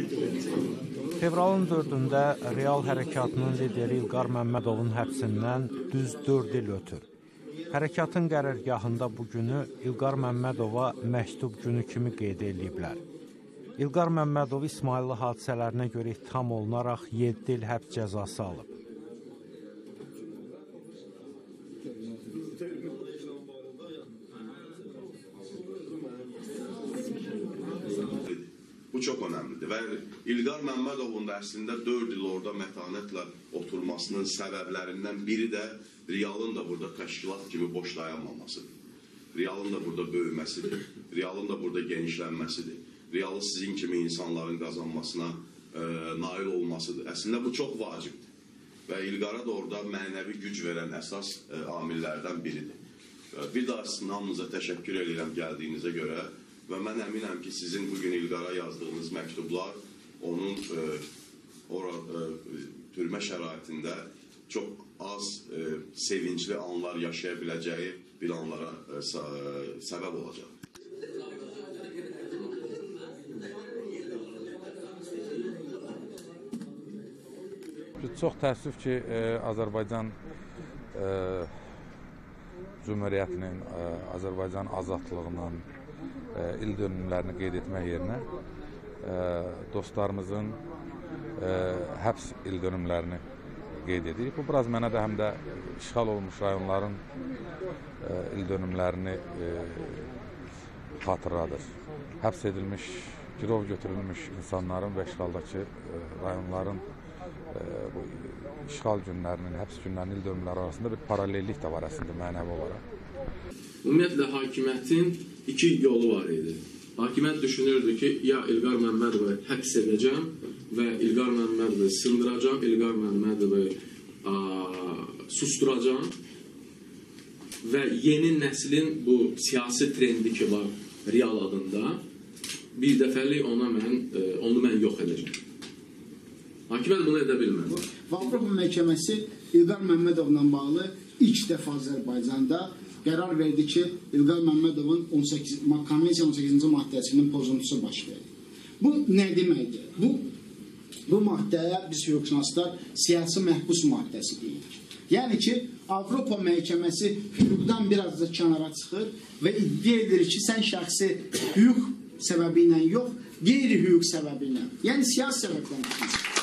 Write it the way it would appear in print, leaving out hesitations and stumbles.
Fevralın 4-də Real Hərəkatının lideri İlqar Məmmədovun həbsindən düz 4 il ötür. Hərəkatın qərargahında bu günü İlqar Məmmədova məktub günü kimi qeyd ediblər. İlqar Məmmədov İsmailli hadisələrinə görə ittiham olunaraq 7 il həbs cəzası alıb. Bu çox önəmlidir və İlqar Məmmədovun da əslində 4 il orada mətanətlə oturmasının səbəblərindən biri də Realın da burada təşkilat kimi boş dayanmamasıdır. Realın da burada böyüməsidir, Realın da burada genişlənməsidir, Realı sizin kimi insanların qazanmasına nail olmasıdır. Əslində bu çox vacibdir və İlqara da orada mənəvi güc verən əsas amillərdən biridir. Bir daha sizin hamınıza təşəkkür edirəm gəldiyinizə görə. Və mən əminəm ki, sizin bugün İlqara yazdığınız məktublar onun türmə şəraitində çox az sevincli anlar yaşaya biləcəyi bir anlara səbəb olacaq. Çox təəssüf ki, Azərbaycan Cümhuriyyətinin, Azərbaycan azadlığının ildönümlərini qeyd etmək yerinə dostlarımızın həbs ildönümlərini qeyd edirik. Bu, biraz mənə də həm də işğal olmuş rayonların ildönümlərini xatırladır. Həbs edilmiş, girov götürülmüş insanların və işğaldakı rayonların bu işğal günlərinin, həbs günlərinin ildönümləri arasında bir paralellik də var əslində mənəvi olaraq. Ümumiyyətlə, hakimiyyətin 2 yolu var idi. Hakimiyyət düşünürdü ki, ya İlqar Məmmədovu həbs edəcəm və İlqar Məmmədovu sındıracam, İlqar Məmmədovu susturacam və yeni nəslin bu siyasi trendi ki var Real adında, bir dəfəlik onu mən yox edəcəm. Hakimiyyət bunu edə bilmədi. Avropa məhkəməsi İlqar Məmmədovla bağlı ilk dəfə Azərbaycanda qərar verdi ki, İlqar Məmmədovun Konvensiya 18-ci maddəsinin pozuntusu baş verdi. Bu nə deməkdir? Bu maddəyə biz hüquqşünaslar siyasi məhbus maddəsi deyirik. Yəni ki, Avropa məhkəməsi hüquqdan biraz da kənara çıxır və iddia edir ki, sən şəxsi hüquq səbəbi ilə yox, qeyri-hüquq səbəbi ilə, yəni siyasi səbəbdən çıxır.